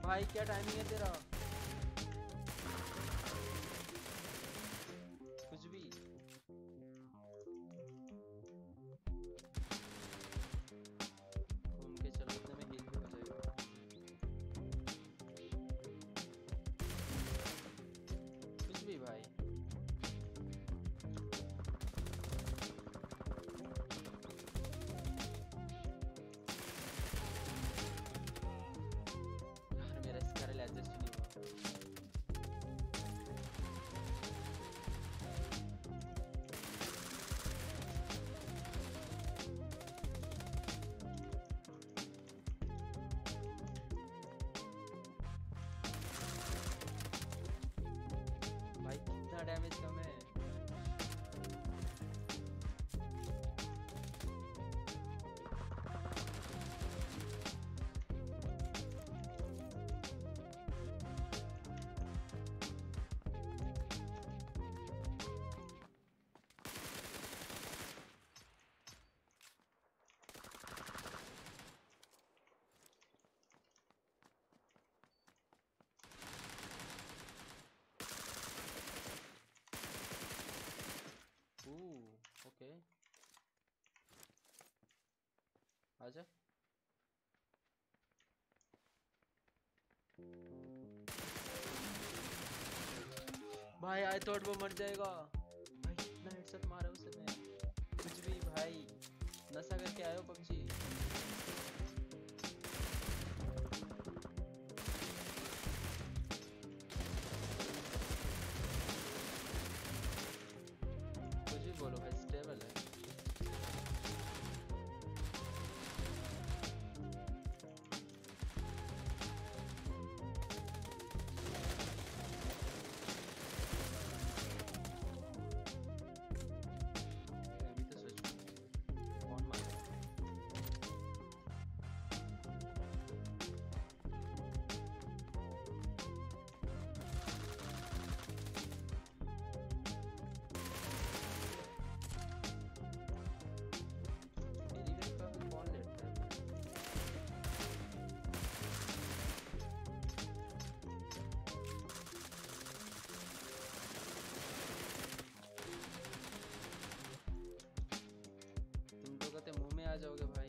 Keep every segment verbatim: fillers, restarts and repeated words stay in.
भाई क्या टाइमिंग है तेरा? कुछ भी। घूम के चलो, इतने में हील भी हो जाएगा। कुछ भी भाई। यार मेरा स्कैरल एडजस्ट नहीं हुआ। भाई कितना डैमेज कम है। ओह ओके, आजा। भाई आई थॉट वो मर जाएगा। भाई कितना हेडशॉट मारा उसे मैं। कुछ भी भाई, नशा करके आयो पबजी। कुछ भी बोलो भाई, स्टेबल है। अभी तो सोचो कौन मारेगा। मेरी भी काफी कौन लेता है। तुम तो कहते मुंह में आ जाओगे भाई।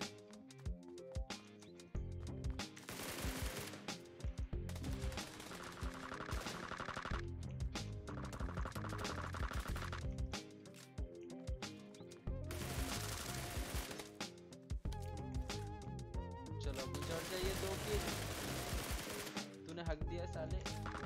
चलो अब चढ़ जाइए दो की। तूने हक दिया साले।